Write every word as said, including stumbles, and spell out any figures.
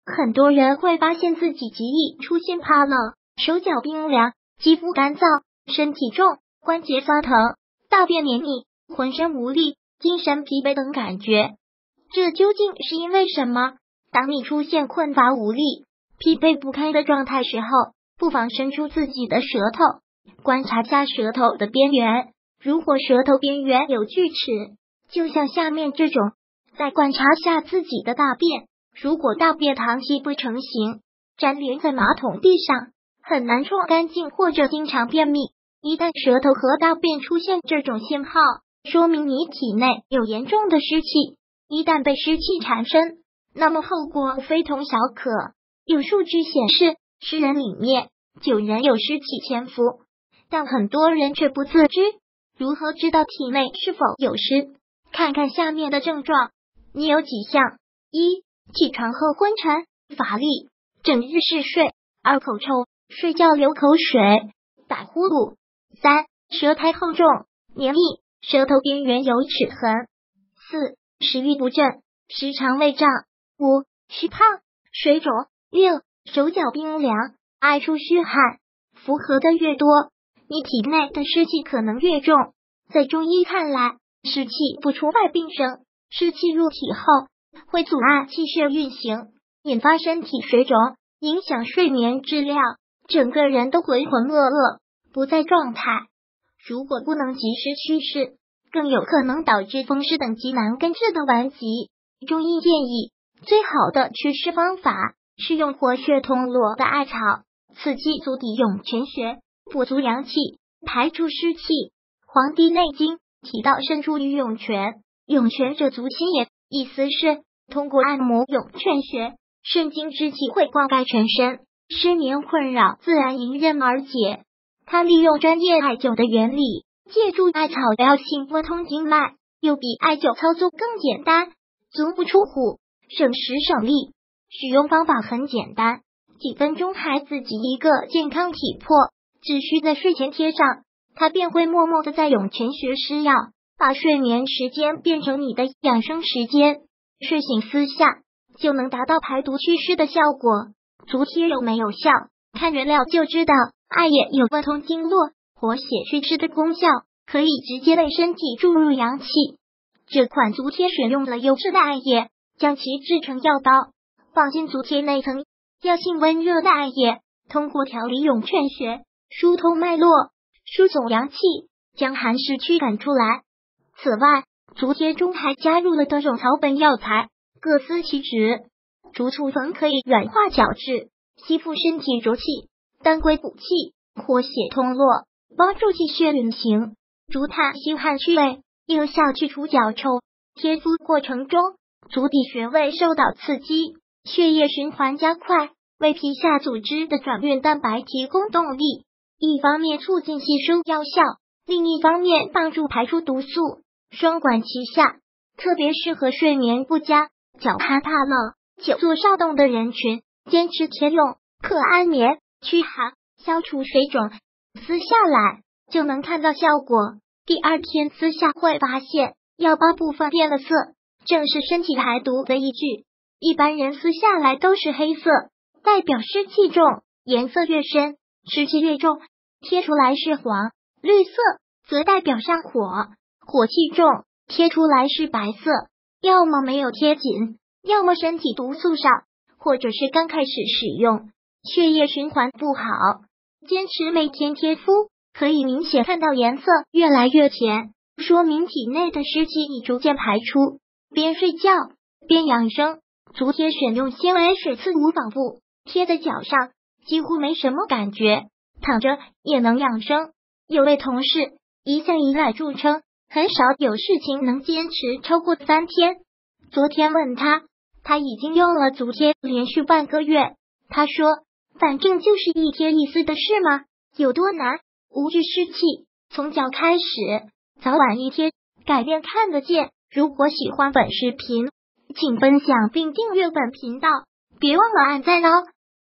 很多人会发现自己极易出现怕冷、手脚冰凉、肌肤干燥、身体重、关节发疼、大便黏腻、浑身无力、精神疲惫等感觉。这究竟是因为什么？当你出现困乏无力、疲惫不堪的状态时候，不妨伸出自己的舌头，观察下舌头的边缘。如果舌头边缘有锯齿，就像下面这种，再观察下自己的大便。如果大便溏稀不成形，粘连在马桶地上，很难冲干净，或者经常便秘，一旦舌头和大便出现这种信号，说明你体内有严重的湿气。一旦被湿气缠身，那么后果非同小可。有数据显示，十人里面九人有湿气潜伏，但很多人却不自知。如何知道体内是否有湿？看看下面的症状，你有几项：一、起床后昏沉、乏力，整日嗜睡；二、口臭，睡觉流口水、打呼噜；三、舌苔厚重、黏腻，舌头边缘有齿痕；四、食欲不振，时常胃胀；五、虚胖、水肿；六、手脚冰凉，爱出虚汗。符合的越多，你体内的湿气可能越重。在中医看来，湿气不除外病生，湿气入体后会阻碍气血运行，引发身体水肿，影响睡眠质量，整个人都浑浑噩噩，不在状态。如果不能及时祛湿，更有可能导致风湿等极难根治的顽疾。中医建议，最好的祛湿方法是用活血通络的艾草，刺激足底涌泉穴，补足阳气，排出湿气。黄帝内经提到肾出于涌泉，涌泉者足心也，意思是通过按摩涌泉穴，肾精之气会灌溉全身，失眠困扰自然迎刃而解。他利用专业艾灸的原理，借助艾草的药性拨通经脉，又比艾灸操作更简单，足不出户，省时省力。使用方法很简单，几分钟还自己一个健康体魄，只需在睡前贴上，它便会默默的在涌泉穴施药，把睡眠时间变成你的养生时间，睡醒思下就能达到排毒祛湿的效果。足贴有没有效？看原料就知道。艾叶有贯通经络、活血祛湿的功效，可以直接为身体注入阳气。这款足贴选用了优质的艾叶，将其制成药膏，放进足贴内层，药性温热的艾叶通过调理涌泉穴，疏通脉络，输送阳气，将寒湿驱赶出来。此外，足贴中还加入了多种草本药材，各司其职。竹醋粉可以软化角质，吸附身体浊气；当归补气，活血通络，帮助气血运行；竹炭吸汗去味，有效去除脚臭。贴敷过程中，足底穴位受到刺激，血液循环加快，为皮下组织的转运蛋白提供动力。一方面促进吸收药效，另一方面帮助排出毒素，双管齐下，特别适合睡眠不佳、脚寒怕冷、久坐少动的人群。坚持贴用，可安眠、驱寒、消除水肿。撕下来就能看到效果，第二天撕下会发现药包部分变了色，正是身体排毒的依据。一般人撕下来都是黑色，代表湿气重，颜色越深湿气越重；贴出来是黄绿色，则代表上火，火气重；贴出来是白色，要么没有贴紧，要么身体毒素少，或者是刚开始使用，血液循环不好。坚持每天贴敷，可以明显看到颜色越来越浅，说明体内的湿气已逐渐排出。边睡觉边养生，足贴选用纤维水刺无纺布，贴在脚上几乎没什么感觉，躺着也能养生。有位同事一向以懒著称，很少有事情能坚持超过三天。昨天问他，他已经用了足贴连续半个月，他说反正就是一贴一撕的事嘛，有多难？无惧湿气，从脚开始，早晚一贴，改变看得见。如果喜欢本视频，请分享并订阅本频道，别忘了按赞哦。